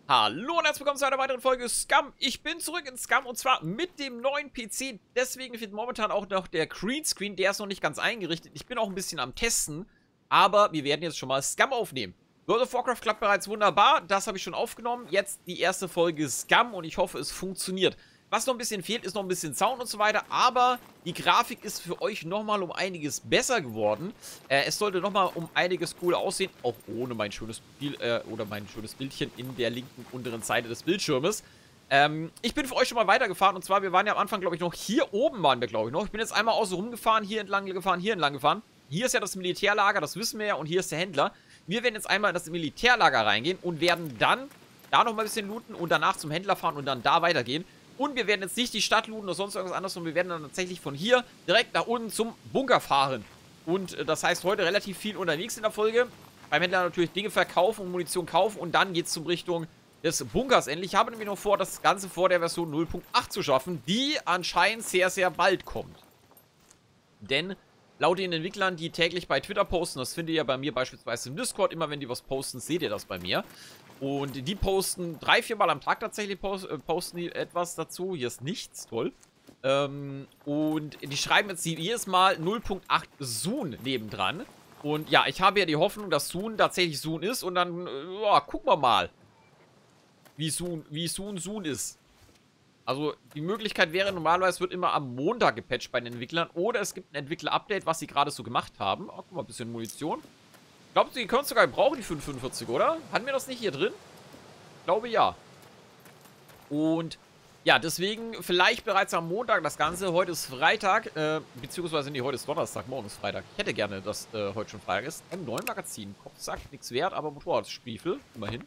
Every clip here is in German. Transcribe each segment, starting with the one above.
Hallo und herzlich willkommen zu einer weiteren Folge Scum. Ich bin zurück in Scum und zwar mit dem neuen PC. Deswegen fehlt momentan auch noch der Greenscreen. Der ist noch nicht ganz eingerichtet. Ich bin auch ein bisschen am Testen. Aber wir werden jetzt schon mal Scum aufnehmen. World of Warcraft klappt bereits wunderbar. Das habe ich schon aufgenommen. Jetzt die erste Folge Scum und ich hoffe, es funktioniert. Was noch ein bisschen fehlt, ist noch ein bisschen Sound und so weiter, aber die Grafik ist für euch nochmal um einiges besser geworden. Es sollte nochmal um einiges cooler aussehen, auch ohne mein schönes Profil, oder mein schönes Bildchen in der linken unteren Seite des Bildschirmes. Ich bin für euch schon mal weitergefahren und zwar, wir waren ja am Anfang, glaube ich, noch hier oben waren wir, glaube ich, noch. Ich bin jetzt einmal außen rumgefahren, hier entlang gefahren, hier entlang gefahren. Hier ist ja das Militärlager, das wissen wir ja, und hier ist der Händler. Wir werden jetzt einmal in das Militärlager reingehen und werden dann da nochmal ein bisschen looten und danach zum Händler fahren und dann da weitergehen. Und wir werden jetzt nicht die Stadt looten oder sonst irgendwas anderes, sondern wir werden dann tatsächlich von hier direkt nach unten zum Bunker fahren. Und das heißt, heute relativ viel unterwegs in der Folge. Beim Händler natürlich Dinge verkaufen und Munition kaufen und dann geht es zum Richtung des Bunkers endlich. Ich habe nämlich noch vor, das Ganze vor der Version 0.8 zu schaffen, die anscheinend sehr, sehr bald kommt. Denn laut den Entwicklern, die täglich bei Twitter posten, das findet ihr bei mir beispielsweise im Discord, immer wenn die was posten, seht ihr das bei mir. Und die posten 3-4 Mal am Tag tatsächlich, posten die etwas dazu. Hier ist nichts, toll. Und die schreiben jetzt jedes Mal 0.8 Soon nebendran. Und ja, ich habe ja die Hoffnung, dass Soon tatsächlich Soon ist. Und dann, ja, gucken wir mal, wie Soon ist. Also die Möglichkeit wäre, normalerweise wird immer am Montag gepatcht bei den Entwicklern. Oder es gibt ein Entwickler-Update, was sie gerade so gemacht haben. Oh, guck mal, ein bisschen Munition. Glaubt ihr, die können es sogar brauchen, die 545, oder? Hatten wir das nicht hier drin? Ich glaube, ja. Und ja, deswegen vielleicht bereits am Montag das Ganze. Heute ist Freitag, beziehungsweise nee, heute ist Donnerstag, morgen ist Freitag. Ich hätte gerne, dass heute schon Freitag ist. M9-Magazin. Kopfsack, nichts wert, aber Motorradstiefel, immerhin.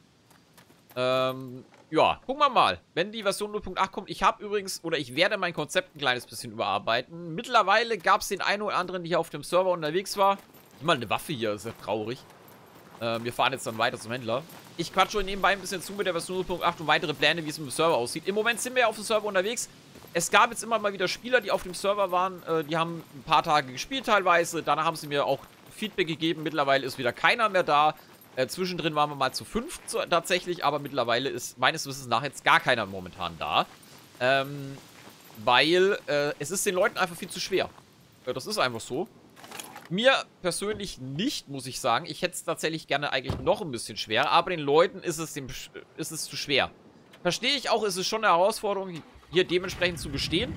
Ja, gucken wir mal. Wenn die Version 0.8 kommt, ich habe übrigens, oder ich werde mein Konzept ein kleines bisschen überarbeiten. Mittlerweile gab es den einen oder anderen, der hier auf dem Server unterwegs war. Mal eine Waffe hier, ist ja traurig. Wir fahren jetzt dann weiter zum Händler. Ich quatsche nebenbei ein bisschen zu mit der Version 0.8 und weitere Pläne, wie es mit dem Server aussieht. Im Moment sind wir ja auf dem Server unterwegs. Es gab jetzt immer mal wieder Spieler, die auf dem Server waren. Die haben ein paar Tage gespielt teilweise. Danach haben sie mir auch Feedback gegeben. Mittlerweile ist wieder keiner mehr da. Zwischendrin waren wir mal zu 5 tatsächlich. Aber mittlerweile ist meines Wissens nach jetzt gar keiner momentan da. Weil es ist den Leuten einfach viel zu schwer. Das ist einfach so. Mir persönlich nicht, muss ich sagen. Ich hätte es tatsächlich gerne eigentlich noch ein bisschen schwer. Aber den Leuten ist es zu schwer. Verstehe ich auch, ist es schon eine Herausforderung, hier dementsprechend zu bestehen.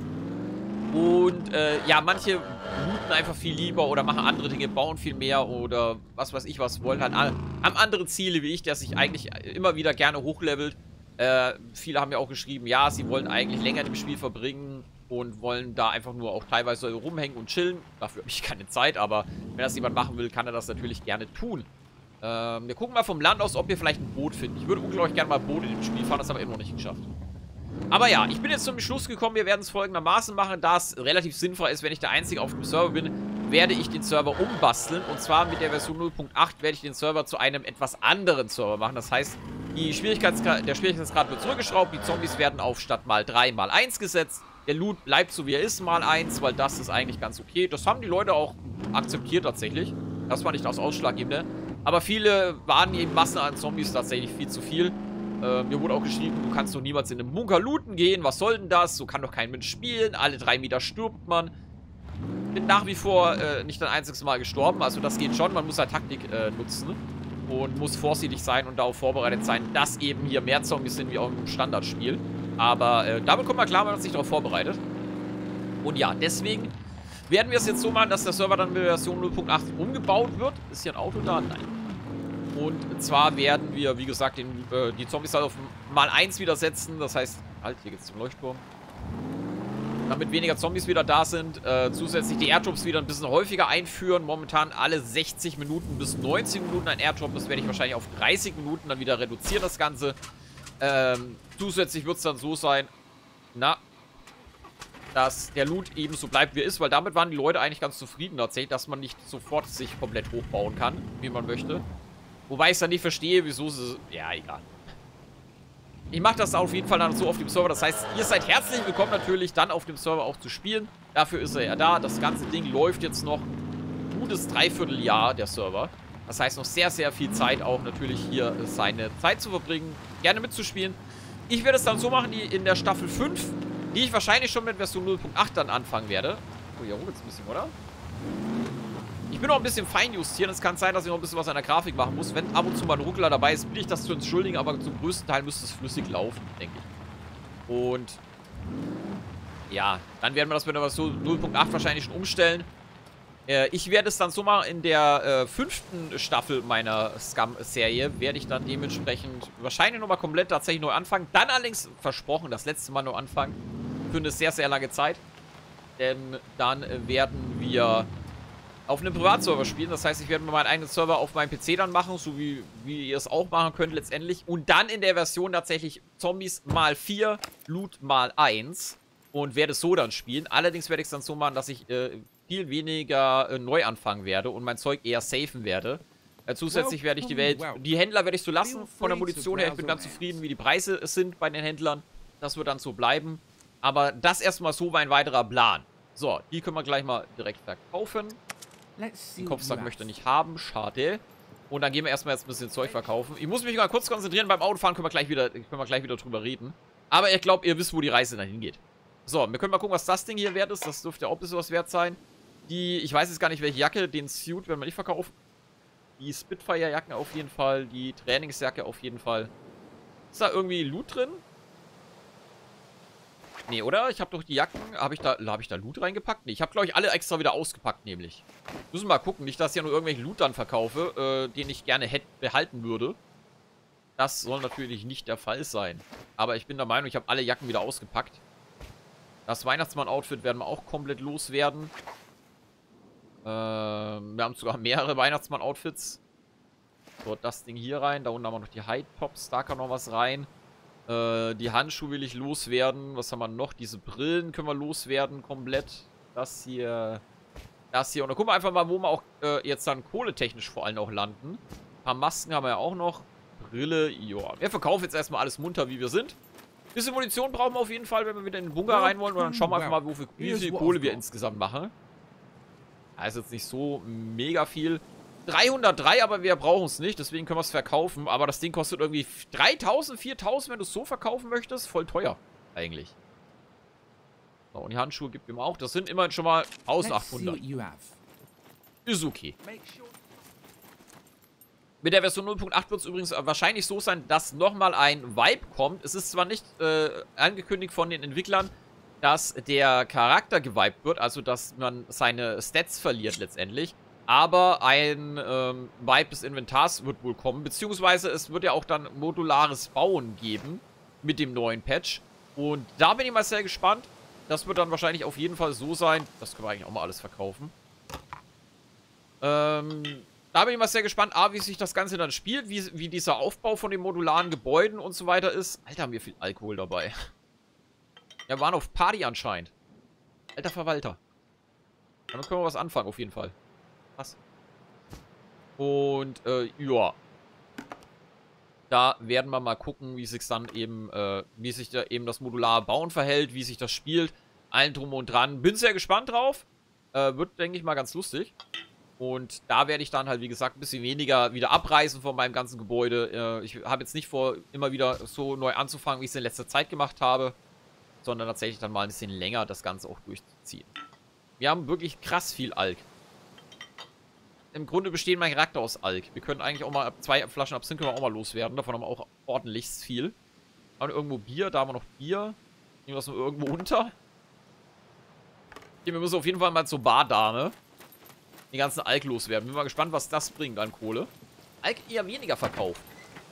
Und ja, manche looten einfach viel lieber oder machen andere Dinge, bauen viel mehr oder was weiß ich was, wollen halt haben andere Ziele wie ich, der sich eigentlich immer wieder gerne hochlevelt. Viele haben ja auch geschrieben, ja, sie wollen eigentlich länger im Spiel verbringen und wollen da einfach nur auch teilweise rumhängen und chillen. Dafür habe ich keine Zeit, aber wenn das jemand machen will, kann er das natürlich gerne tun. Wir gucken mal vom Land aus, ob wir vielleicht ein Boot finden. Ich würde unglaublich gerne mal Boot in dem Spiel fahren, das haben wir immer noch nicht geschafft. Aber ja, ich bin jetzt zum Schluss gekommen, wir werden es folgendermaßen machen, da es relativ sinnvoll ist, wenn ich der Einzige auf dem Server bin, werde ich den Server umbasteln. Und zwar mit der Version 0.8 werde ich den Server zu einem etwas anderen Server machen. Das heißt, der Schwierigkeitsgrad wird zurückgeschraubt, die Zombies werden auf statt mal 3 mal 1 gesetzt. Der Loot bleibt so wie er ist, mal 1, weil das ist eigentlich ganz okay. Das haben die Leute auch akzeptiert tatsächlich. Das war nicht das Ausschlaggebende. Aber viele waren eben Massen an Zombies tatsächlich viel zu viel. Mir wurde auch geschrieben, du kannst doch niemals in einen Bunker looten gehen. Was soll denn das? So kann doch kein Mensch spielen. Alle 3 Meter stirbt man. Bin nach wie vor nicht ein einziges Mal gestorben. Also das geht schon. Man muss halt Taktik nutzen. Und muss vorsichtig sein und darauf vorbereitet sein, dass eben hier mehr Zombies sind wie auch im Standardspiel. Aber damit kommt man klar, wenn man sich darauf vorbereitet. Und ja, deswegen werden wir es jetzt so machen, dass der Server dann mit Version 0.8 umgebaut wird. Ist hier ein Auto da? Nein. Und zwar werden wir, wie gesagt, die Zombies halt auf mal 1 wieder setzen. Das heißt, halt, hier geht es zum Leuchtturm. Damit weniger Zombies wieder da sind. Zusätzlich die Airdrops wieder ein bisschen häufiger einführen. Momentan alle 60 Minuten bis 90 Minuten ein Airdrop. Das werde ich wahrscheinlich auf 30 Minuten dann wieder reduzieren, das Ganze. Zusätzlich wird es dann so sein, dass der Loot eben so bleibt, wie er ist. Weil damit waren die Leute eigentlich ganz zufrieden tatsächlich, dass man nicht sofort sich komplett hochbauen kann, wie man möchte. Wobei ich es dann nicht verstehe, wieso sie... Ja, egal. Ich mache das auf jeden Fall dann so auf dem Server. Das heißt, ihr seid herzlich willkommen natürlich dann auf dem Server auch zu spielen. Dafür ist er ja da. Das ganze Ding läuft jetzt noch ein gutes Dreivierteljahr, der Server. Das heißt, noch sehr, sehr viel Zeit auch natürlich hier seine Zeit zu verbringen. gerne mitzuspielen. Ich werde es dann so machen, die in der Staffel 5, die ich wahrscheinlich schon mit Version 0.8 dann anfangen werde. Oh, hier ruckelt es ein bisschen, oder? Ich bin noch ein bisschen feinjustieren. Es kann sein, dass ich noch ein bisschen was an der Grafik machen muss. Wenn ab und zu mal ein Ruckler dabei ist, bitte ich das zu entschuldigen, aber zum größten Teil müsste es flüssig laufen, denke ich. Und ja, dann werden wir das mit der Version 0.8 wahrscheinlich schon umstellen. Ich werde es dann so machen, in der 5. Staffel meiner Scum-Serie werde ich dann dementsprechend wahrscheinlich nochmal komplett tatsächlich neu anfangen. Dann allerdings versprochen, das letzte Mal neu anfangen. Für eine sehr, sehr lange Zeit. Denn dann werden wir auf einem Privatserver spielen. Das heißt, ich werde mir meinen eigenen Server auf meinem PC dann machen, so wie ihr es auch machen könnt letztendlich. Und dann in der Version tatsächlich Zombies mal 4, Loot mal 1. Und werde es so dann spielen. Allerdings werde ich es dann so machen, dass ich viel weniger neu anfangen werde und mein Zeug eher safen werde. Zusätzlich werde ich die Händler werde ich so lassen von der Munition her. Ich bin ganz zufrieden, wie die Preise sind bei den Händlern. Das wird dann so bleiben. Aber das erstmal so war ein weiterer Plan. So, die können wir gleich mal direkt verkaufen. Den Kopfsack möchte er nicht haben, schade. Und dann gehen wir erstmal jetzt ein bisschen Zeug verkaufen. Ich muss mich mal kurz konzentrieren, beim Autofahren können wir gleich wieder drüber reden. Aber ich glaube, ihr wisst, wo die Reise dann hingeht. So, wir können mal gucken, was das Ding hier wert ist. Das dürfte ja auch ein bisschen was wert sein. Ich weiß jetzt gar nicht, welche Jacke, den Suit werden wir nicht verkaufen. Die Spitfire-Jacken auf jeden Fall, die Trainingsjacke auf jeden Fall. Ist da irgendwie Loot drin? Nee, oder? Ich habe doch die Jacken, habe ich da Loot reingepackt? Nee, ich habe, glaube ich, alle extra wieder ausgepackt, nämlich. Müssen wir mal gucken, nicht, dass ich ja nur irgendwelchen Loot dann verkaufe, den ich gerne behalten würde. Das soll natürlich nicht der Fall sein. Aber ich bin der Meinung, ich habe alle Jacken wieder ausgepackt. Das Weihnachtsmann-Outfit werden wir auch komplett loswerden. Wir haben sogar mehrere Weihnachtsmann-Outfits. So, das Ding hier rein. Da unten haben wir noch die High-Tops. Da kann noch was rein. Die Handschuhe will ich loswerden. Was haben wir noch? Diese Brillen können wir loswerden komplett. Das hier. Das hier. Und dann gucken wir einfach mal, wo wir auch jetzt dann kohletechnisch vor allem auch landen. Ein paar Masken haben wir ja auch noch. Brille, ja. Wir verkaufen jetzt erstmal alles munter, wie wir sind. Ein bisschen Munition brauchen wir auf jeden Fall, wenn wir wieder in den Bunker rein wollen. Und dann schauen wir einfach mal, wie viel Kohle wir insgesamt machen. Da ist jetzt nicht so mega viel. 303, aber wir brauchen es nicht. Deswegen können wir es verkaufen. Aber das Ding kostet irgendwie 3000, 4000, wenn du es so verkaufen möchtest. Voll teuer, eigentlich. So, und die Handschuhe gibt ihm auch. Das sind immerhin schon mal 1800. Ist okay. Mit der Version 0.8 wird es übrigens wahrscheinlich so sein, dass nochmal ein Vibe kommt. Es ist zwar nicht angekündigt von den Entwicklern, dass der Charakter gewiped wird, also dass man seine Stats verliert letztendlich. Aber ein Vibe des Inventars wird wohl kommen, beziehungsweise es wird ja auch dann modulares Bauen geben mit dem neuen Patch. Und da bin ich mal sehr gespannt. Das wird dann wahrscheinlich auf jeden Fall so sein. Das können wir eigentlich auch mal alles verkaufen. Da bin ich mal sehr gespannt, wie sich das Ganze dann spielt, wie dieser Aufbau von den modularen Gebäuden und so weiter ist. Alter, haben wir viel Alkohol dabei. Ja, wir waren auf Party anscheinend. Alter Verwalter. Damit können wir was anfangen, auf jeden Fall. Was? Und, ja. Da werden wir mal gucken, wie sich dann eben, wie sich da eben das modulare Bauen verhält, wie sich das spielt. Allen drum und dran. Bin sehr gespannt drauf. Wird, denke ich mal, ganz lustig. Und da werde ich dann halt, wie gesagt, ein bisschen weniger wieder abreißen von meinem ganzen Gebäude. Ich habe jetzt nicht vor, immer wieder so neu anzufangen, wie ich es in letzter Zeit gemacht habe. Sondern tatsächlich dann mal ein bisschen länger das Ganze auch durchzuziehen. Wir haben wirklich krass viel Alk. Im Grunde besteht mein Charakter aus Alk. Wir können eigentlich auch mal 2 Flaschen Absinth können wir auch mal loswerden. Davon haben wir auch ordentlich viel. Haben wir irgendwo Bier? Da haben wir noch Bier. Nehmen wir das nur irgendwo unter? Okay, wir müssen auf jeden Fall mal zur Bardame den ganzen Alk loswerden. Bin mal gespannt, was das bringt an Kohle. Alk eher weniger verkauft.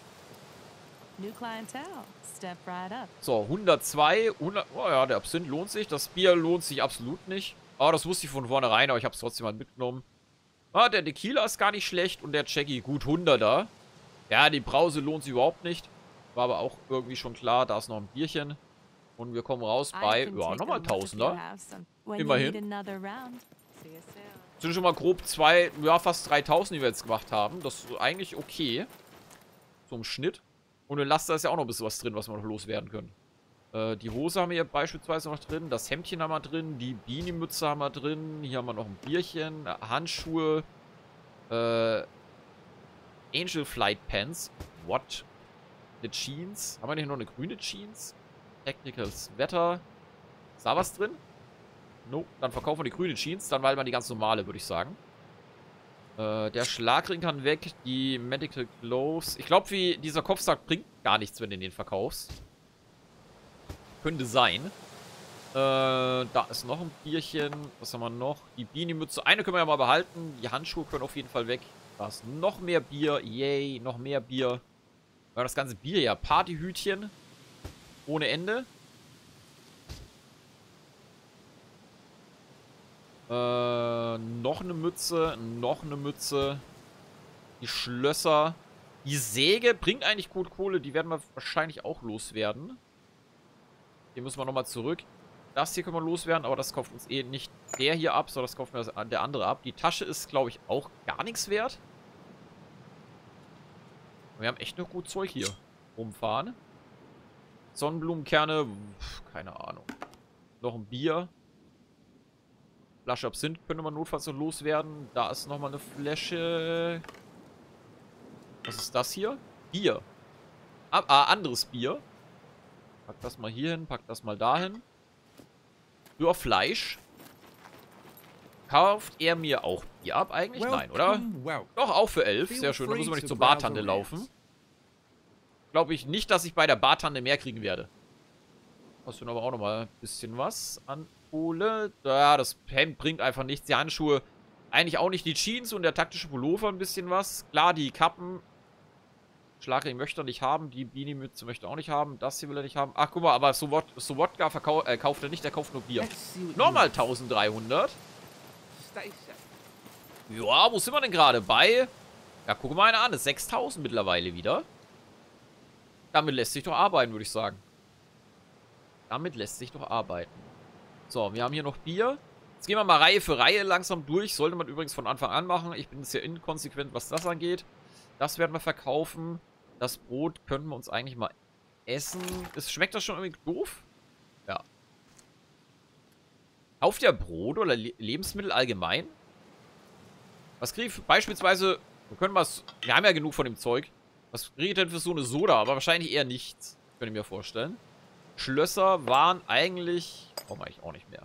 So, 102. 100, oh ja, der Absinth lohnt sich. Das Bier lohnt sich absolut nicht. Aber das wusste ich von vornherein, aber ich habe es trotzdem mal mitgenommen. Ah, der Tequila ist gar nicht schlecht und der Jackie gut 100er. Ja, die Brause lohnt sich überhaupt nicht. War aber auch irgendwie schon klar, da ist noch ein Bierchen. Und wir kommen raus bei, ja, nochmal 1000er. Immerhin. Sind schon mal grob fast 3000, die wir jetzt gemacht haben. Das ist eigentlich okay. So im Schnitt. Und im Laster ist ja auch noch ein bisschen was drin, was wir noch loswerden können. Die Hose haben wir hier beispielsweise noch drin. Das Hemdchen haben wir drin. Die Beanie-Mütze haben wir drin. Hier haben wir noch ein Bierchen. Handschuhe. Angel Flight Pants. What? Eine Jeans. Haben wir nicht noch eine grüne Jeans? Technicals Wetter. Ist da was drin? No, dann verkaufen wir die grüne Jeans. Dann weil man die ganz normale, würde ich sagen. Der Schlagring kann weg. Die Medical Gloves. Ich glaube, wie dieser Kopfsack bringt gar nichts, wenn du den verkaufst. Könnte sein. Da ist noch ein Bierchen. Was haben wir noch? Die Beanie-Mütze. Eine können wir ja mal behalten. Die Handschuhe können auf jeden Fall weg. Da ist noch mehr Bier. Yay, noch mehr Bier. Ja, das ganze Bier ja. Partyhütchen. Ohne Ende. Noch eine Mütze. Noch eine Mütze. Die Schlösser. Die Säge bringt eigentlich gut Kohle. Die werden wir wahrscheinlich auch loswerden. Hier müssen wir nochmal zurück. Das hier können wir loswerden, aber das kauft uns eh nicht der hier ab, sondern das kauft mir der andere ab. Die Tasche ist, glaube ich, auch gar nichts wert. Wir haben echt noch gut Zeug hier rumfahren. Sonnenblumenkerne, keine Ahnung. Noch ein Bier. Flasche Absinth könnte man notfalls noch loswerden. Da ist nochmal eine Flasche. Was ist das hier? Bier. Anderes Bier. Pack das mal hier hin, pack das mal dahin. Für Fleisch. Kauft er mir auch Bier ab eigentlich? Nein, oder? Doch, auch für 11. Sehr schön. Da müssen wir nicht zur Bartante laufen. Glaube ich nicht, dass ich bei der Bartante mehr kriegen werde. Kostet aber auch nochmal ein bisschen was an Kohle. Ja, das Hemd bringt einfach nichts. Die Handschuhe eigentlich auch nicht. Die Jeans und der taktische Pullover ein bisschen was. Klar, die Kappen. Schlagring möchte er nicht haben. Die Beanie-Mütze möchte er auch nicht haben. Das hier will er nicht haben. Ach, guck mal, aber Wodka kauft er nicht. Der kauft nur Bier. Nochmal 1300. Ja, wo sind wir denn gerade? Bei... Ja, guck mal eine an. Das ist 6000 mittlerweile wieder. Damit lässt sich doch arbeiten, würde ich sagen. Damit lässt sich doch arbeiten. So, wir haben hier noch Bier. Jetzt gehen wir mal Reihe für Reihe langsam durch. Sollte man übrigens von Anfang an machen. Ich bin sehr inkonsequent, was das angeht. Das werden wir verkaufen. Das Brot könnten wir uns eigentlich mal essen. Schmeckt das schon irgendwie doof? Ja. Kauft ihr Brot oder Lebensmittel allgemein? Was kriege ich beispielsweise... Wir haben ja genug von dem Zeug. Was kriege ich denn für so eine Soda? Aber wahrscheinlich eher nichts. Könnte ich mir vorstellen. Schlösser waren eigentlich... Brauchen wir eigentlich auch nicht mehr.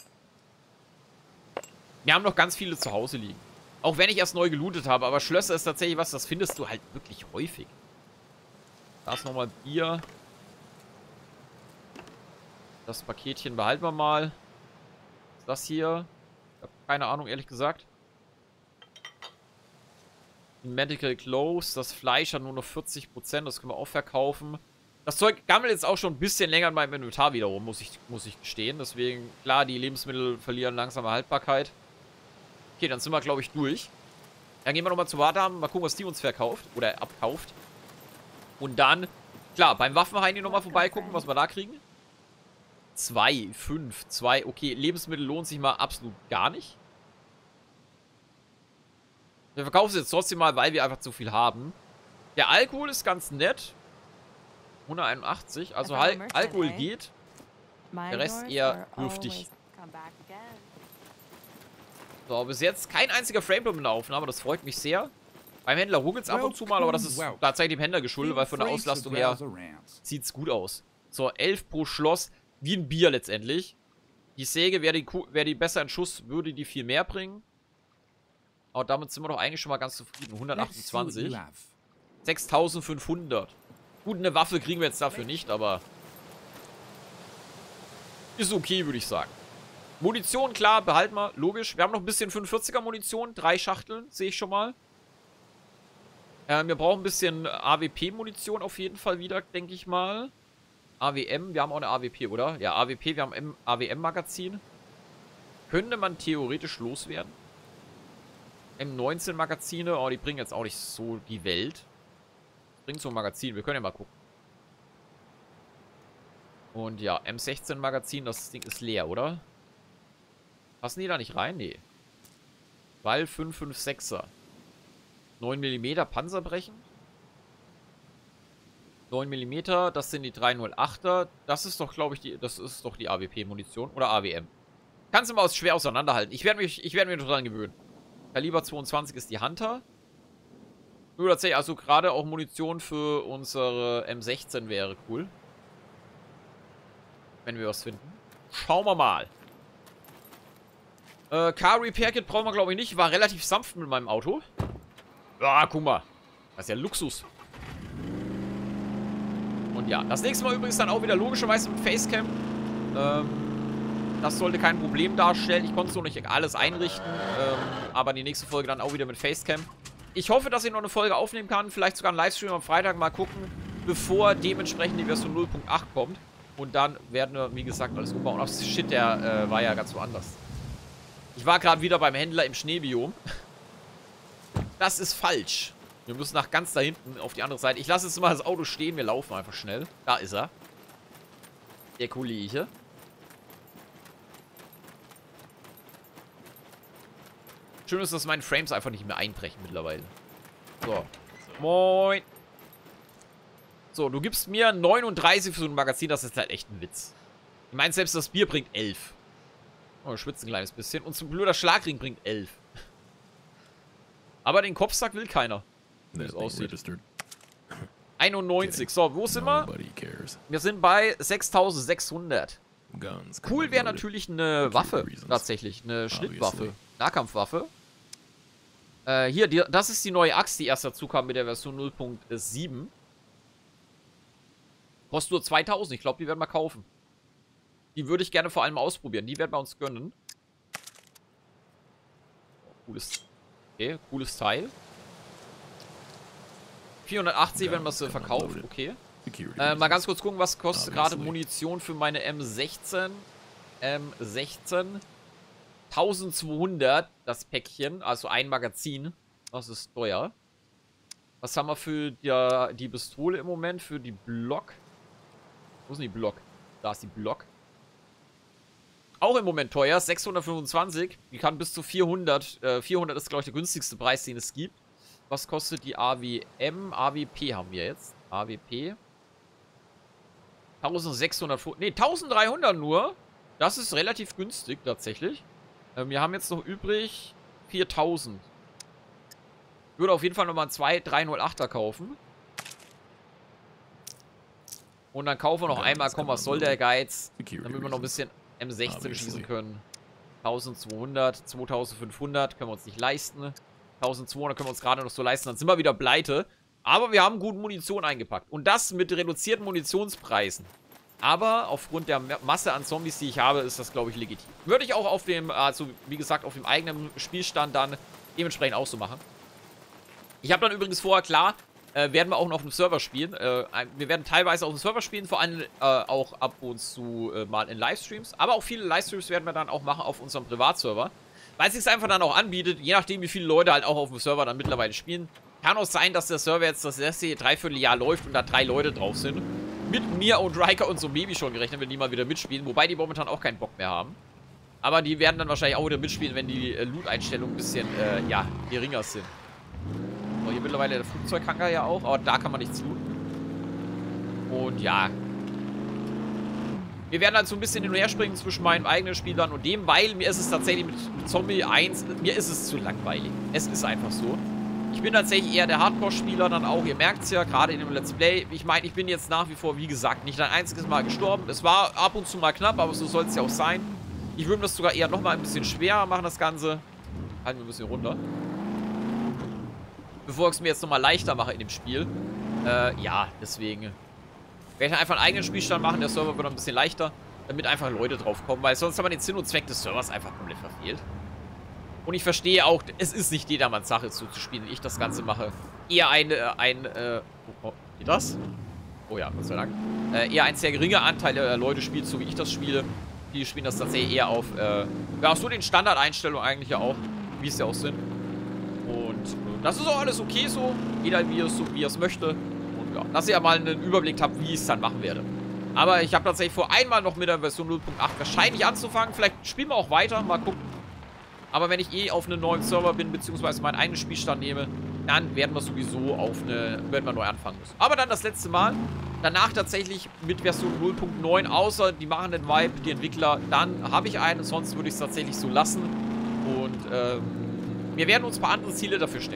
Wir haben noch ganz viele zu Hause liegen. Auch wenn ich erst neu gelootet habe. Aber Schlösser ist tatsächlich was, das findest du halt wirklich häufig. Da ist nochmal Bier. Das Paketchen behalten wir mal. Was ist das hier? Ich habe keine Ahnung, ehrlich gesagt. Medical Clothes. Das Fleisch hat nur noch 40%. Das können wir auch verkaufen. Das Zeug gammelt jetzt auch schon ein bisschen länger in meinem Inventar wiederum, muss ich gestehen. Deswegen, klar, die Lebensmittel verlieren langsame Haltbarkeit. Okay, dann sind wir, glaube ich, durch. Dann gehen wir nochmal zu Warthaben. Mal gucken, was die uns verkauft. Oder abkauft. Und dann, klar, beim Waffenheini nochmal vorbeigucken, was wir da kriegen. 2, 5, 2. Okay, Lebensmittel lohnt sich mal absolut gar nicht. Wir verkaufen es jetzt trotzdem mal, weil wir einfach zu viel haben. Der Alkohol ist ganz nett. 181. Also Alkohol geht. Der Rest eher dürftig. So, bis jetzt kein einziger Frameplum in der Aufnahme. Das freut mich sehr. Beim Händler ruckelt es ab und zu mal, aber das ist tatsächlich dem Händler geschuldet, weil von der Auslastung her sieht es gut aus. So, 11 pro Schloss. Wie ein Bier letztendlich. Die Säge, wäre die besser in Schuss, würde die viel mehr bringen. Aber damit sind wir doch eigentlich schon mal ganz zufrieden. 128. 6500. Gut, eine Waffe kriegen wir jetzt dafür nicht, aber ist okay, würde ich sagen. Munition, klar, behalten wir, logisch. Wir haben noch ein bisschen 45er Munition, 3 Schachteln, sehe ich schon mal. Wir brauchen ein bisschen AWP-Munition auf jeden Fall wieder, denke ich mal. AWM, wir haben auch eine AWP, oder? Ja, AWP, wir haben ein AWM-Magazin. Könnte man theoretisch loswerden. M19-Magazine, oh, die bringen jetzt auch nicht so die Welt. Bringt so ein Magazin, wir können ja mal gucken. Und ja, M16-Magazin, das Ding ist leer, oder? Passen die da nicht rein? Nee. Weil 556er. 9 mm Panzerbrechen. 9 mm, das sind die 308er. Das ist doch, glaube ich, das ist doch die AWP-Munition. Oder AWM. Kannst du mal schwer auseinanderhalten. Ich werde mich dran gewöhnen. Kaliber 22 ist die Hunter. Nur tatsächlich, also gerade auch Munition für unsere M16 wäre cool. Wenn wir was finden. Schauen wir mal. Car Repair Kit brauchen wir, glaube ich, nicht. War relativ sanft mit meinem Auto. Ah, guck mal. Das ist ja Luxus. Und ja, das nächste Mal übrigens dann auch wieder logischerweise mit Facecam. Das sollte kein Problem darstellen. Ich konnte so nicht alles einrichten. Aber die nächste Folge dann auch wieder mit Facecam. Ich hoffe, dass ich noch eine Folge aufnehmen kann. Vielleicht sogar einen Livestream am Freitag mal gucken. Bevor dementsprechend die Version 0.8 kommt. Und dann werden wir, wie gesagt, alles umbauen. Ach, shit, der war ja ganz woanders. Ich war gerade wieder beim Händler im Schneebiom. Das ist falsch. Wir müssen nach ganz da hinten auf die andere Seite. Ich lasse jetzt mal das Auto stehen. Wir laufen einfach schnell. Da ist er. Der Kollege. Schön ist, dass meine Frames einfach nicht mehr einbrechen mittlerweile. So. Moin. So, du gibst mir 39 für so ein Magazin. Das ist halt echt ein Witz. Ich meine, selbst das Bier bringt 11. Oh, wir schwitzen ein kleines bisschen. Und so ein blöder Schlagring bringt 11. Aber den Kopfsack will keiner. Wie es aussieht. 91. So, wo sind wir? Wir sind bei 6600. Cool wäre natürlich eine Waffe. Tatsächlich. Eine Schnittwaffe. Nahkampfwaffe. Hier, das ist die neue Axt, die erst dazu kam mit der Version 0.7. Kostet nur 2000. Ich glaube, die werden wir kaufen. Die würde ich gerne vor allem ausprobieren. Die werden wir uns gönnen. Cooles. Okay, cooles Teil. 480, wenn man es verkauft. Okay. Mal ganz kurz gucken, was kostet gerade Munition für meine M16. M16. 1200 das Päckchen. Also ein Magazin. Das ist teuer. Was haben wir für die Pistole im Moment? Für die Block. Wo ist denn die Block? Da ist die Block. Auch im Moment teuer. 625. Die kann bis zu 400. 400 ist, glaube ich, der günstigste Preis, den es gibt. Was kostet die AWM? AWP haben wir jetzt. AWP. 1600. Ne, 1300 nur. Das ist relativ günstig, tatsächlich. Wir haben jetzt noch übrig 4000. Ich würde auf jeden Fall nochmal einen 2308er kaufen. Und dann kaufen wir noch einmal, komm, was soll der Geiz? Damit wir noch ein bisschen M16 schießen können. 1200, 2500 können wir uns nicht leisten. 1200 können wir uns gerade noch so leisten, dann sind wir wieder pleite. Aber wir haben gut Munition eingepackt. Und das mit reduzierten Munitionspreisen. Aber aufgrund der Masse an Zombies, die ich habe, ist das, glaube ich, legitim. Würde ich auch auf dem, also wie gesagt, auf dem eigenen Spielstand dann dementsprechend auch so machen. Ich habe dann übrigens vorher, klar, werden wir auch noch auf dem Server spielen. Wir werden teilweise auf dem Server spielen, vor allem auch ab und zu mal in Livestreams. Aber auch viele Livestreams werden wir dann auch machen auf unserem Privatserver. Weil es sich einfach dann auch anbietet, je nachdem wie viele Leute halt auch auf dem Server dann mittlerweile spielen. Kann auch sein, dass der Server jetzt das erste Dreivierteljahr läuft und da 3 Leute drauf sind. Mit mir und Riker und so Baby schon gerechnet, wenn die mal wieder mitspielen. Wobei die momentan auch keinen Bock mehr haben. Aber die werden dann wahrscheinlich auch wieder mitspielen, wenn die Loot-Einstellungen ein bisschen, ja, geringer sind. So, hier mittlerweile der Flugzeughangar ja auch. Aber da kann man nichts looten. Und ja. Wir werden halt so ein bisschen hin und her springen zwischen meinen eigenen Spielern und dem, weil mir ist es tatsächlich mit Zombie 1, mir ist es zu langweilig. Es ist einfach so. Ich bin tatsächlich eher der Hardcore-Spieler dann auch. Ihr merkt es ja, gerade in dem Let's Play. Ich meine, ich bin jetzt nach wie vor, wie gesagt, nicht ein einziges Mal gestorben. Es war ab und zu mal knapp, aber so soll es ja auch sein. Ich würde das sogar eher nochmal ein bisschen schwerer machen, das Ganze. Halten wir ein bisschen runter. Bevor ich es mir jetzt nochmal leichter mache in dem Spiel. Ja, deswegen werde ich einfach einen eigenen Spielstand machen. Der Server wird ein bisschen leichter, damit einfach Leute drauf kommen, weil sonst haben wir den Sinn und Zweck des Servers einfach komplett verfehlt. Und ich verstehe auch, es ist nicht jedermanns Sache, so zu spielen, wie ich das Ganze mache. Eher wie das? Oh ja, Gott sei Dank. Eher ein sehr geringer Anteil der Leute spielt, so wie ich das spiele. Die spielen das tatsächlich eher auf, ja, so den Standardeinstellungen eigentlich ja auch, wie es ja auch sind. Und das ist auch alles okay so. Jeder wie er es möchte. Und ja, dass ihr mal einen Überblick habt, wie ich es dann machen werde. Aber ich habe tatsächlich vor, einmal noch mit der Version 0.8 wahrscheinlich anzufangen. Vielleicht spielen wir auch weiter, mal gucken. Aber wenn ich eh auf einem neuen Server bin, beziehungsweise meinen eigenen Spielstand nehme, dann werden wir sowieso werden wir neu anfangen müssen. Aber dann das letzte Mal. Danach tatsächlich mit Version 0.9, außer die machen den Vibe, die Entwickler, dann habe ich einen, sonst würde ich es tatsächlich so lassen. Und wir werden uns ein paar andere Ziele dafür stecken.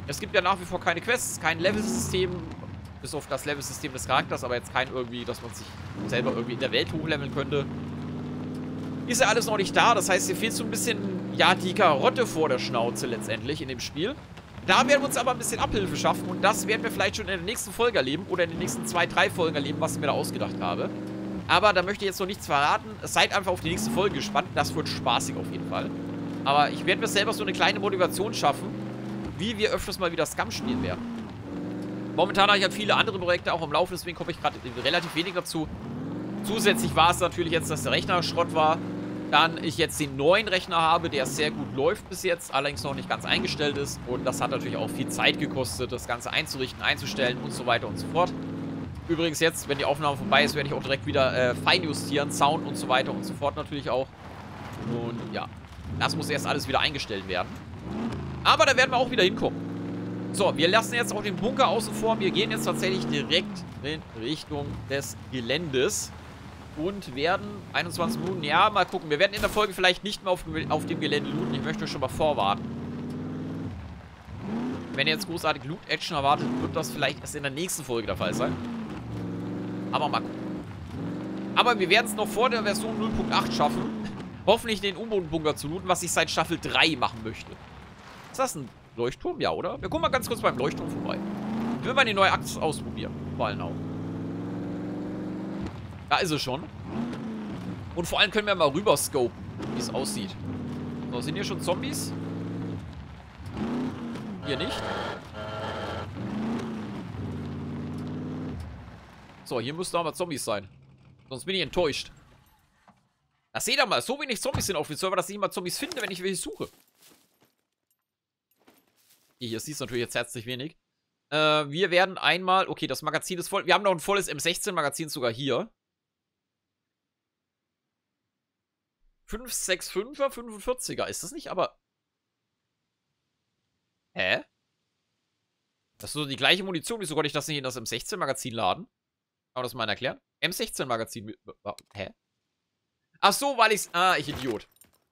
Es gibt ja nach wie vor keine Quests, kein Level-System, bis auf das Level-System des Charakters, aber jetzt kein irgendwie, dass man sich selber irgendwie in der Welt hochleveln könnte. Ist ja alles noch nicht da, das heißt, hier fehlt so ein bisschen, ja, die Karotte vor der Schnauze letztendlich in dem Spiel. Da werden wir uns aber ein bisschen Abhilfe schaffen und das werden wir vielleicht schon in der nächsten Folge erleben oder in den nächsten 2, 3 Folgen erleben, was ich mir da ausgedacht habe. Aber da möchte ich jetzt noch nichts verraten. Seid einfach auf die nächste Folge gespannt. Das wird spaßig auf jeden Fall. Aber ich werde mir selber so eine kleine Motivation schaffen, wie wir öfters mal wieder Scum spielen werden. Momentan habe ich halt viele andere Projekte auch am Laufen, deswegen komme ich gerade relativ wenig dazu. Zusätzlich war es natürlich jetzt, dass der Rechner Schrott war. Dann ich jetzt den neuen Rechner habe, der sehr gut läuft bis jetzt, allerdings noch nicht ganz eingestellt ist. Und das hat natürlich auch viel Zeit gekostet, das Ganze einzurichten, einzustellen und so weiter und so fort. Übrigens jetzt, wenn die Aufnahme vorbei ist, werde ich auch direkt wieder feinjustieren, Sound und so weiter und so fort natürlich auch. Und ja, das muss erst alles wieder eingestellt werden. Aber da werden wir auch wieder hinkommen. So, wir lassen jetzt auch den Bunker außen vor. Wir gehen jetzt tatsächlich direkt in Richtung des Geländes. Und werden 21 Minuten, ja, mal gucken. Wir werden in der Folge vielleicht nicht mehr auf dem Gelände looten. Ich möchte euch schon mal vorwarnen. Wenn ihr jetzt großartig Loot-Action erwartet, wird das vielleicht erst in der nächsten Folge der Fall sein. Aber mal gucken. Aber wir werden es noch vor der Version 0.8 schaffen, hoffentlich den U-Boot-Bunker zu looten, was ich seit Staffel 3 machen möchte. Ist das ein Leuchtturm? Ja, oder? Wir gucken mal ganz kurz beim Leuchtturm vorbei. Ich will mal die neue Axt ausprobieren. Vor allem auch. Da ist es schon. Und vor allem können wir mal rüber scopen, wie es aussieht. So, sind hier schon Zombies? Hier nicht. So, hier müssten aber Zombies sein. Sonst bin ich enttäuscht. Das seht ihr mal, so wenig Zombies sind auf dem Server, dass ich immer Zombies finde, wenn ich welche suche. Hier sieht es natürlich jetzt herzlich wenig. Wir werden einmal... Okay, das Magazin ist voll. Wir haben noch ein volles M16-Magazin sogar hier. 565er, 45er. Ist das nicht aber... Hä? Das ist so die gleiche Munition. Wieso konnte ich das nicht in das M16-Magazin laden? Kann man das mal erklären? M16-Magazin. Hä? Ach so, weil ich's... Ah, ich Idiot.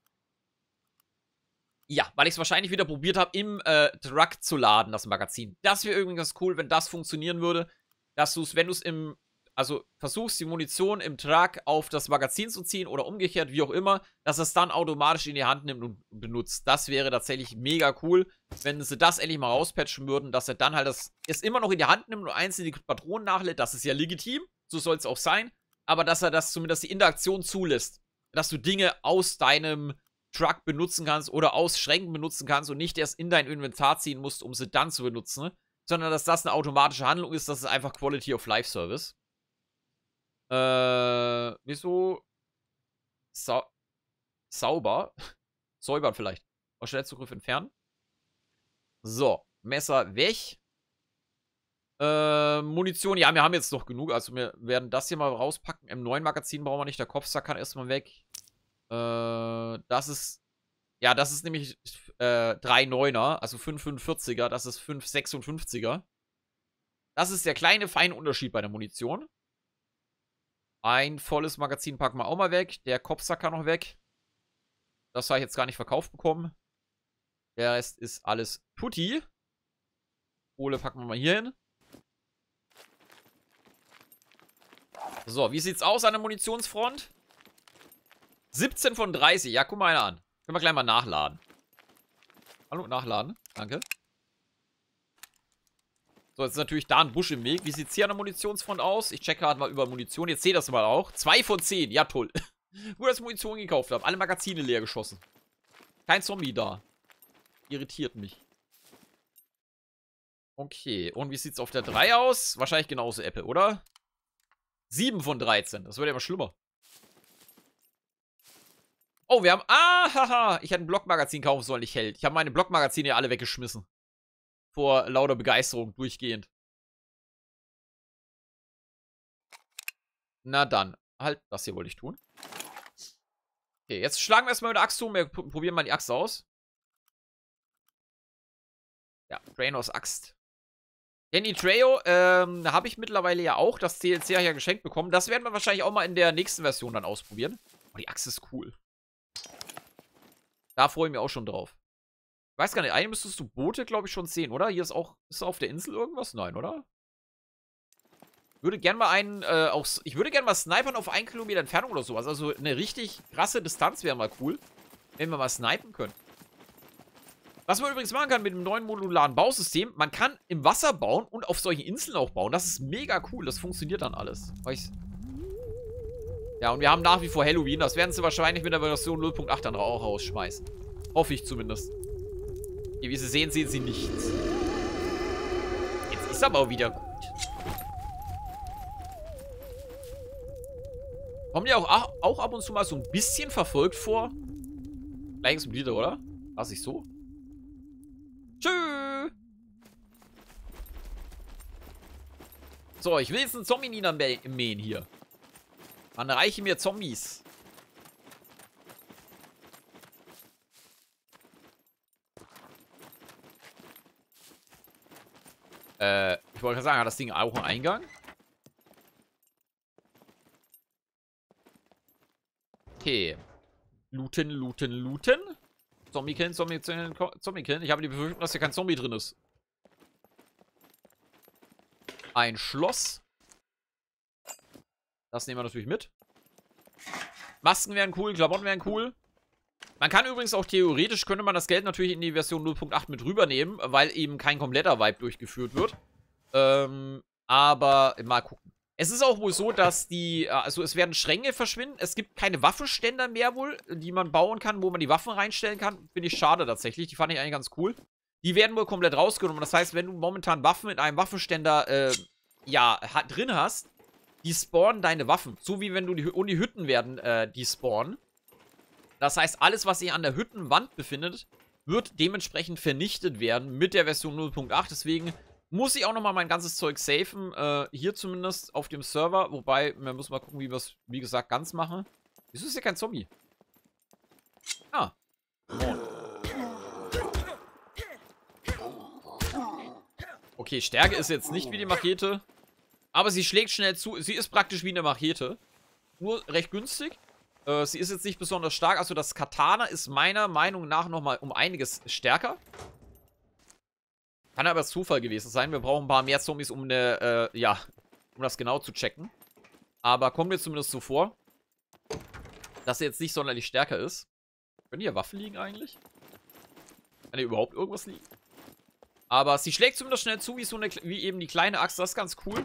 Ja, weil ich es wahrscheinlich wieder probiert habe, im Truck zu laden, das Magazin. Das wäre irgendwie ganz cool, wenn das funktionieren würde. Dass du es, wenn du es im... Also versuchst, die Munition im Truck auf das Magazin zu ziehen oder umgekehrt, wie auch immer, dass es dann automatisch in die Hand nimmt und benutzt. Das wäre tatsächlich mega cool, wenn sie das endlich mal rauspatchen würden, dass er dann halt es immer noch in die Hand nimmt und einzelne Patronen nachlädt. Das ist ja legitim, so soll es auch sein. Aber dass er das zumindest die Interaktion zulässt. Dass du Dinge aus deinem Truck benutzen kannst oder aus Schränken benutzen kannst und nicht erst in dein Inventar ziehen musst, um sie dann zu benutzen. Sondern dass das eine automatische Handlung ist, das ist einfach Quality of Life Service. Wieso? Sauber. Säubern vielleicht. Auf Schnellzugriff entfernen. So. Messer weg. Munition. Ja, wir haben jetzt noch genug. Also wir werden das hier mal rauspacken. Im neuen Magazin brauchen wir nicht. Der Kopfsack kann erstmal weg. Das ist... Ja, das ist nämlich 3,9er. Also 5,45er. Das ist 5,56er. Das ist der kleine, feine Unterschied bei der Munition. Ein volles Magazin packen wir auch mal weg. Der Kopfsack kann noch weg. Das habe ich jetzt gar nicht verkauft bekommen. Der Rest ist alles tutti. Kohle packen wir mal hier hin. So, wie sieht's aus an der Munitionsfront? 17 von 30. Ja, guck mal einer an. Können wir gleich mal nachladen. Hallo, nachladen. Danke. So, jetzt ist natürlich da ein Busch im Weg. Wie sieht es hier an der Munitionsfront aus? Ich check gerade mal über Munition. Jetzt seht ihr das mal auch. 2 von 10. Ja, toll. Gut, dass ich Munition gekauft habe. Alle Magazine leer geschossen. Kein Zombie da. Irritiert mich. Okay. Und wie sieht es auf der 3 aus? Wahrscheinlich genauso Apple, oder? 7 von 13. Das wird ja immer schlimmer. Oh, wir haben... Ah, haha. Ich hätte ein Blockmagazin kaufen sollen, ich Held. Ich habe meine Blockmagazine ja alle weggeschmissen. Vor lauter Begeisterung durchgehend. Na dann. Halt, das hier wollte ich tun. Okay, jetzt schlagen wir erstmal mit der Axt um. Wir probieren mal die Axt aus. Ja, Drainos Axt. Danny Trejo, habe ich mittlerweile ja auch. Das DLC habe ich ja geschenkt bekommen. Das werden wir wahrscheinlich auch mal in der nächsten Version dann ausprobieren. Oh, die Axt ist cool. Da freue ich mich auch schon drauf. Ich weiß gar nicht, eigentlich müsstest du Boote, glaube ich, schon sehen, oder? Hier ist auch, ist auf der Insel irgendwas? Nein, oder? Ich würde gerne mal ich würde gerne mal snipern auf 1 Kilometer Entfernung oder sowas. Also eine richtig krasse Distanz wäre mal cool, wenn wir mal snipen können. Was man übrigens machen kann mit dem neuen modularen Bausystem, man kann im Wasser bauen und auf solchen Inseln auch bauen. Das ist mega cool, das funktioniert dann alles. Ja, und wir haben nach wie vor Halloween. Das werden sie wahrscheinlich mit der Version 0.8 dann auch rausschmeißen. Hoffe ich zumindest. Hier, wie Sie sehen, sehen Sie nichts. Jetzt ist aber auch wieder gut. Kommt ja auch ab und zu mal so ein bisschen verfolgt vor. Gleich ist wieder, oder? War es nicht so? Tschö. So, ich will jetzt einen Zombie niedermähen hier. Man reiche mir Zombies. Ich wollte gerade sagen, hat das Ding auch einen Eingang? Okay. Looten, looten, looten. Zombie killen, Zombie killen, Zombie killen. Ich habe die Befürchtung, dass hier kein Zombie drin ist. Ein Schloss. Das nehmen wir natürlich mit. Masken wären cool, Klamotten wären cool. Man kann übrigens auch theoretisch, könnte man das Geld natürlich in die Version 0.8 mit rübernehmen, weil eben kein kompletter Vibe durchgeführt wird. Aber mal gucken. Es ist auch wohl so, dass also es werden Schränke verschwinden. Es gibt keine Waffenständer mehr wohl, die man bauen kann, wo man die Waffen reinstellen kann. Finde ich schade tatsächlich. Die fand ich eigentlich ganz cool. Die werden wohl komplett rausgenommen. Das heißt, wenn du momentan Waffen in einem Waffenständer, drin hast, die spawnen deine Waffen. So wie wenn du die Hütten werden, die spawnen. Das heißt, alles, was sich an der Hüttenwand befindet, wird dementsprechend vernichtet werden mit der Version 0.8. Deswegen muss ich auch nochmal mein ganzes Zeug safen. Hier zumindest auf dem Server. Wobei, wir müssen mal gucken, wie wir es, wie gesagt, ganz machen. Wieso ist hier kein Zombie? Ah. Okay, Stärke ist jetzt nicht wie die Machete. Aber sie schlägt schnell zu. Sie ist praktisch wie eine Machete. Nur recht günstig. Sie ist jetzt nicht besonders stark. Also das Katana ist meiner Meinung nach nochmal um einiges stärker. Kann aber Zufall gewesen sein. Wir brauchen ein paar mehr Zombies, um um das genau zu checken. Aber kommt mir zumindest so vor, dass sie jetzt nicht sonderlich stärker ist. Können hier Waffen liegen eigentlich? Kann hier überhaupt irgendwas liegen? Aber sie schlägt zumindest schnell zu, wie eben die kleine Axt. Das ist ganz cool.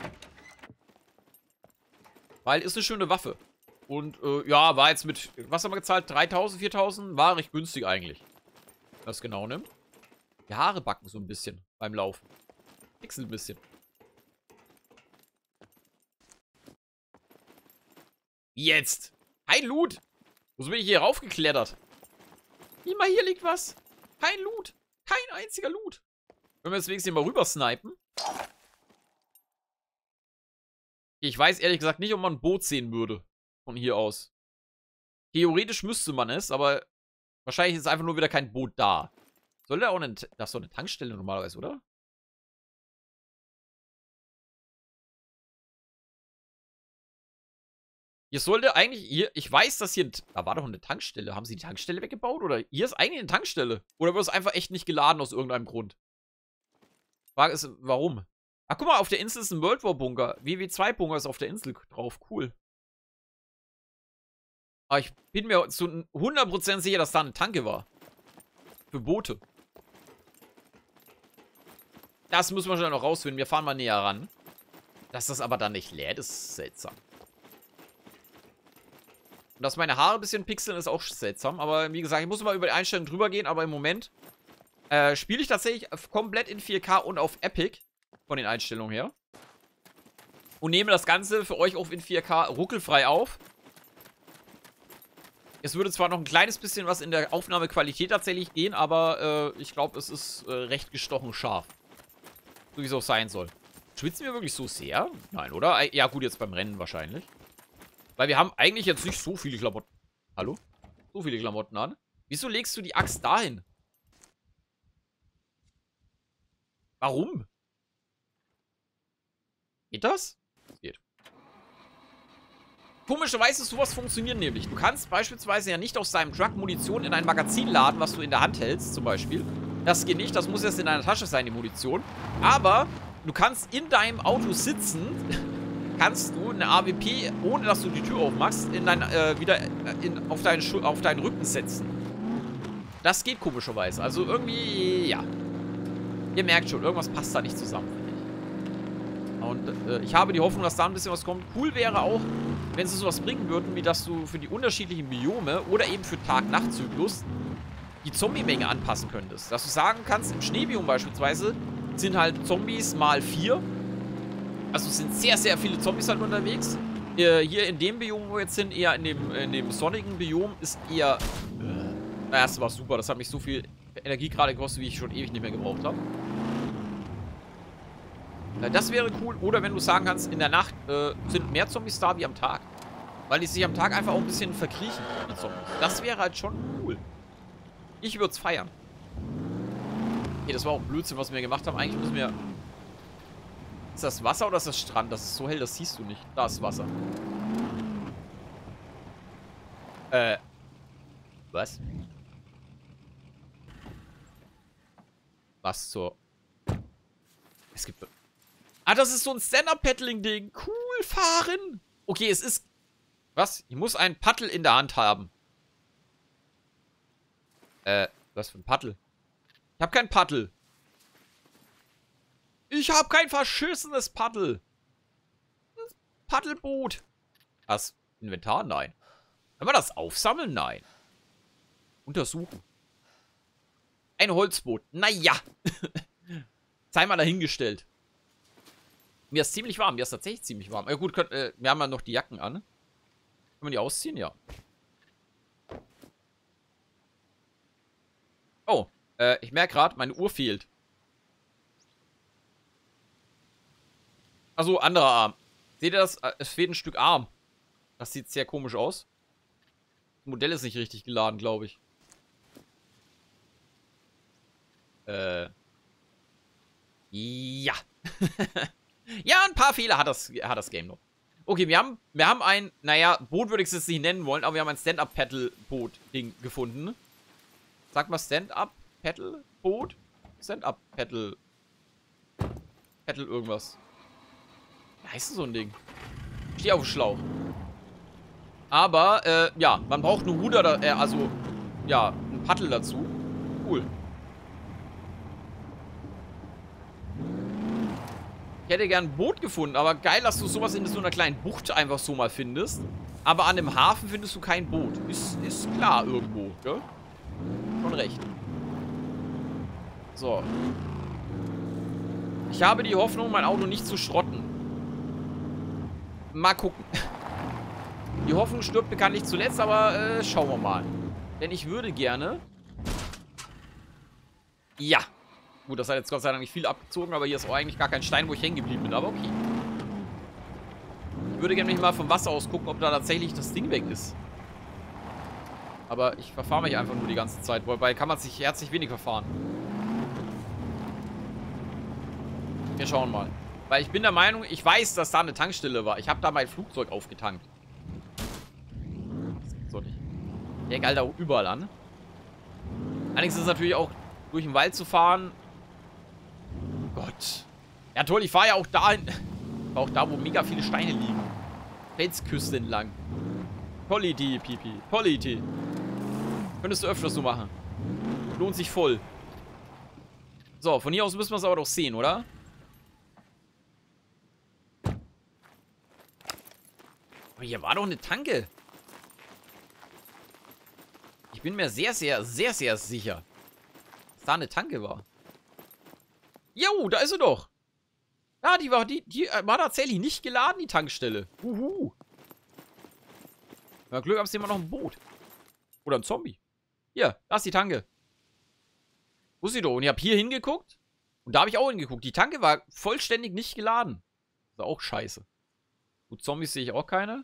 Weil ist eine schöne Waffe. Und ja, war jetzt mit, was haben wir gezahlt? 3.000, 4.000? War recht günstig eigentlich. Wenn man das genau nimmt. Die Haare backen so ein bisschen beim Laufen. Pixel ein bisschen. Jetzt! Kein Loot! Wo bin ich hier raufgeklettert? Immer hier liegt was. Kein Loot. Kein einziger Loot. Wenn wir jetzt wenigstens hier mal rüber snipen. Ich weiß ehrlich gesagt nicht, ob man ein Boot sehen würde. Von hier aus. Theoretisch müsste man es, aber wahrscheinlich ist einfach nur wieder kein Boot da. Soll da auch das ist doch eine Tankstelle normalerweise, oder? Hier sollte eigentlich, hier, ich weiß, dass hier, da war doch eine Tankstelle. Haben sie die Tankstelle weggebaut? Oder hier ist eigentlich eine Tankstelle. Oder wird es einfach echt nicht geladen aus irgendeinem Grund? Frage ist, warum? Ach, guck mal, auf der Insel ist ein World War Bunker. WW2 Bunker ist auf der Insel drauf. Cool. Aber ich bin mir zu 100% sicher, dass da eine Tanke war. Für Boote. Das müssen wir schon noch rausfinden. Wir fahren mal näher ran. Dass das aber dann nicht lädt, ist seltsam. Und dass meine Haare ein bisschen pixeln, ist auch seltsam. Aber wie gesagt, ich muss mal über die Einstellungen drüber gehen. Aber im Moment spiele ich tatsächlich komplett in 4K und auf Epic. Von den Einstellungen her. Und nehme das Ganze für euch auch in 4K ruckelfrei auf. Es würde zwar noch ein kleines bisschen was in der Aufnahmequalität tatsächlich gehen, aber ich glaube, es ist recht gestochen scharf. So wie es auch sein soll. Schwitzen wir wirklich so sehr? Nein, oder? Ja gut, jetzt beim Rennen wahrscheinlich. Weil wir haben eigentlich jetzt nicht so viele Klamotten. Hallo? So viele Klamotten an. Wieso legst du die Axt dahin? Warum? Geht das? Das geht. Komischerweise ist sowas funktioniert nämlich. Du kannst beispielsweise ja nicht aus deinem Truck Munition in ein Magazin laden, was du in der Hand hältst, zum Beispiel. Das geht nicht, das muss jetzt in deiner Tasche sein, die Munition. Aber du kannst in deinem Auto sitzen, kannst du eine AWP, ohne dass du die Tür aufmachst, in dein, auf deinen Rücken setzen. Das geht komischerweise. Also irgendwie, ja. Ihr merkt schon, irgendwas passt da nicht zusammen, finde ich. Und ich habe die Hoffnung, dass da ein bisschen was kommt. Cool wäre auch, wenn sie sowas bringen würden, wie dass du für die unterschiedlichen Biome oder eben für Tag-Nacht-Zyklus die Zombie-Menge anpassen könntest. Dass du sagen kannst, im Schneebiom beispielsweise sind halt Zombies mal 4. Also es sind sehr, sehr viele Zombies halt unterwegs. Hier in dem Biom, wo wir jetzt sind, eher in dem sonnigen Biom, ist eher... naja, das war super. Das hat mich so viel Energie gerade gekostet, wie ich schon ewig nicht mehr gebraucht habe. Das wäre cool. Oder wenn du sagen kannst, in der Nacht sind mehr Zombies da wie am Tag. Weil die sich am Tag einfach auch ein bisschen verkriechen, die Zombies. Das wäre halt schon cool. Ich würde es feiern. Okay, das war auch Blödsinn, was wir gemacht haben. Eigentlich müssen wir... Ist das Wasser oder ist das Strand? Das ist so hell, das siehst du nicht. Da ist Wasser. Was? Was zur... Es gibt... Ah, das ist so ein Stand-Up-Paddling-Ding. Cool, fahren. Okay, es ist... Was? Ich muss ein Paddel in der Hand haben. Was für ein Paddel? Ich habe kein Paddel. Ich habe kein verschissenes Paddel. Ein Paddelboot. Das Inventar? Nein. Können wir das aufsammeln? Nein. Untersuchen. Ein Holzboot. Naja. Sei mal dahingestellt. Mir ist ziemlich warm. Mir ist tatsächlich ziemlich warm. Ja gut, wir haben ja noch die Jacken an. Können wir die ausziehen? Ja. Oh. Ich merke gerade, meine Uhr fehlt. Achso, anderer Arm. Seht ihr das? Es fehlt ein Stück Arm. Das sieht sehr komisch aus. Das Modell ist nicht richtig geladen, glaube ich. Ja. Ja, ein paar Fehler hat das Game noch. Okay, wir haben ein, naja, Boot würde ich es jetzt nicht nennen wollen, aber wir haben ein Stand-Up-Paddle-Boot-Ding gefunden. Sag mal Stand-Up-Paddle-Boot? Stand-Up-Paddle. Paddle irgendwas. Wie heißt so ein Ding? Steh auf dem Schlauch. Aber, ja, man braucht ein Ruder, also, ja, ein Paddel dazu. Cool. Ich hätte gern ein Boot gefunden, aber geil, dass du sowas in so einer kleinen Bucht einfach so mal findest. Aber an einem Hafen findest du kein Boot. Ist klar irgendwo, gell? Schon recht. So. Ich habe die Hoffnung, mein Auto nicht zu schrotten. Mal gucken. Die Hoffnung stirbt bekanntlich zuletzt, aber schauen wir mal. Denn ich würde gerne... Ja. Gut, das hat jetzt Gott sei Dank nicht viel abgezogen, aber hier ist auch eigentlich gar kein Stein, wo ich hängen geblieben bin, aber okay. Ich würde gerne mal vom Wasser aus gucken, ob da tatsächlich das Ding weg ist. Aber ich verfahre mich einfach nur die ganze Zeit, wobei kann man sich herzlich wenig verfahren. Wir schauen mal. Weil ich bin der Meinung, ich weiß, dass da eine Tankstelle war. Ich habe da mein Flugzeug aufgetankt. Das gibt's doch nicht. Der galt da überall an. Allerdings ist es natürlich auch, durch den Wald zu fahren... Gott. Ja toll, ich fahre ja auch dahin. Auch da, wo mega viele Steine liegen. Felsküste entlang. Polity, Pipi. Polity. Könntest du öfters so machen. Lohnt sich voll. So, von hier aus müssen wir es aber doch sehen, oder? Aber hier war doch eine Tanke. Ich bin mir sehr, sehr, sehr, sehr sicher, dass da eine Tanke war. Jo, da ist sie doch. Ja, die war tatsächlich nicht geladen, die Tankstelle. Na, Glück haben sie immer noch ein Boot. Oder ein Zombie. Hier, da ist die Tanke. Wo ist sie doch? Und ich habe hier hingeguckt. Und da habe ich auch hingeguckt. Die Tanke war vollständig nicht geladen. Das ist auch scheiße. Gut, Zombies sehe ich auch keine.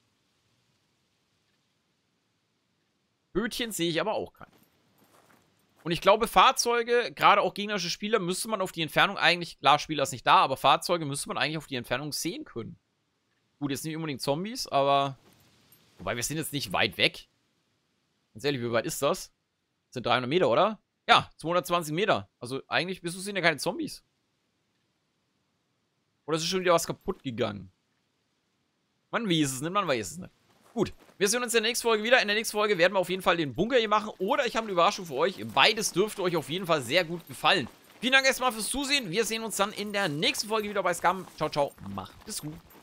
Bötchen sehe ich aber auch keine. Und ich glaube, Fahrzeuge, gerade auch gegnerische Spieler, müsste man auf die Entfernung eigentlich, klar, Spieler ist nicht da, aber Fahrzeuge müsste man eigentlich auf die Entfernung sehen können. Gut, jetzt nicht unbedingt Zombies, aber... Wobei, wir sind jetzt nicht weit weg. Ganz ehrlich, wie weit ist das? Das sind 300 Meter, oder? Ja, 220 Meter. Also eigentlich bist du sind ja keine Zombies. Oder ist schon wieder was kaputt gegangen? Man weiß es nicht, man weiß es nicht. Gut, wir sehen uns in der nächsten Folge wieder. In der nächsten Folge werden wir auf jeden Fall den Bunker hier machen. Oder ich habe eine Überraschung für euch. Beides dürfte euch auf jeden Fall sehr gut gefallen. Vielen Dank erstmal fürs Zusehen. Wir sehen uns dann in der nächsten Folge wieder bei Scum. Ciao, ciao. Macht es gut.